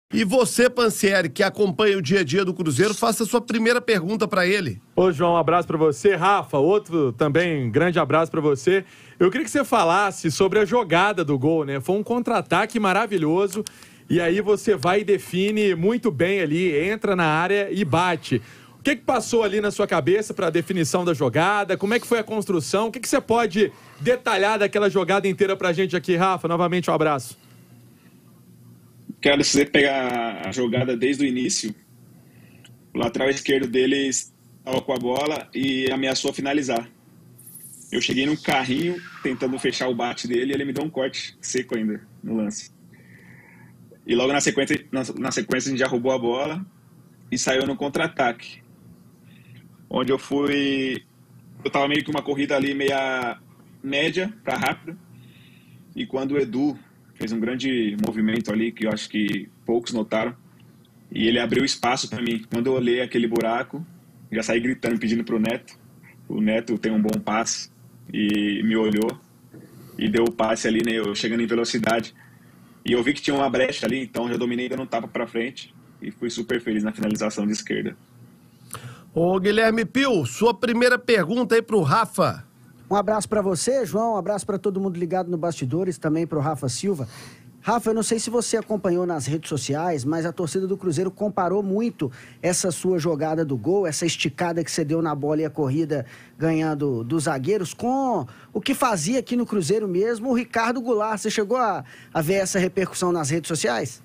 E você, Pansieri, que acompanha o dia a dia do Cruzeiro, faça a sua primeira pergunta para ele. Ô, João, um abraço para você. Rafa, outro também grande abraço para você. Eu queria que você falasse sobre a jogada do gol, né? Foi um contra-ataque maravilhoso e aí você vai e define muito bem ali, entra na área e bate. O que passou ali na sua cabeça para a definição da jogada? Como é que foi a construção? O que você pode detalhar daquela jogada inteira para a gente aqui, Rafa? Novamente, um abraço. Quero você pegar a jogada desde o início. O lateral esquerdo deles estava com a bola e ameaçou finalizar. Eu cheguei num carrinho tentando fechar o bate dele e ele me deu um corte seco ainda no lance. E logo na sequência a gente já roubou a bola e saiu no contra-ataque. Onde eu tava meio que uma corrida ali meia média para rápida. E quando o Edu fez um grande movimento ali, que eu acho que poucos notaram, e ele abriu espaço para mim. Quando eu olhei aquele buraco, já saí gritando, pedindo pro Neto. O Neto tem um bom passe, e me olhou, e deu o passe ali, né, eu chegando em velocidade. E eu vi que tinha uma brecha ali, então já dominei dando um tapa para frente, e fui super feliz na finalização de esquerda. Ô, Guilherme Pio, sua primeira pergunta aí pro Rafa. Um abraço para você, João, um abraço para todo mundo ligado no Bastidores, também para o Rafa Silva. Rafa, eu não sei se você acompanhou nas redes sociais, mas a torcida do Cruzeiro comparou muito essa sua jogada do gol, essa esticada que você deu na bola e a corrida ganhando dos zagueiros, com o que fazia aqui no Cruzeiro mesmo o Ricardo Goulart. Você chegou a ver essa repercussão nas redes sociais?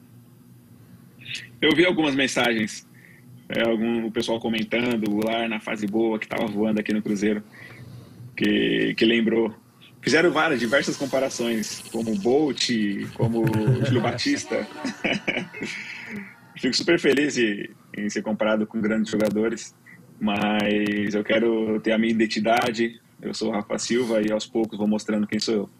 Eu vi algumas mensagens, o pessoal comentando, o Goulart na fase boa, que estava voando aqui no Cruzeiro. Que lembrou. Fizeram diversas comparações, como o Bolt, como o Júlio Batista. Fico super feliz em ser comparado com grandes jogadores, mas eu quero ter a minha identidade. Eu sou o Rafa Silva e aos poucos vou mostrando quem sou eu.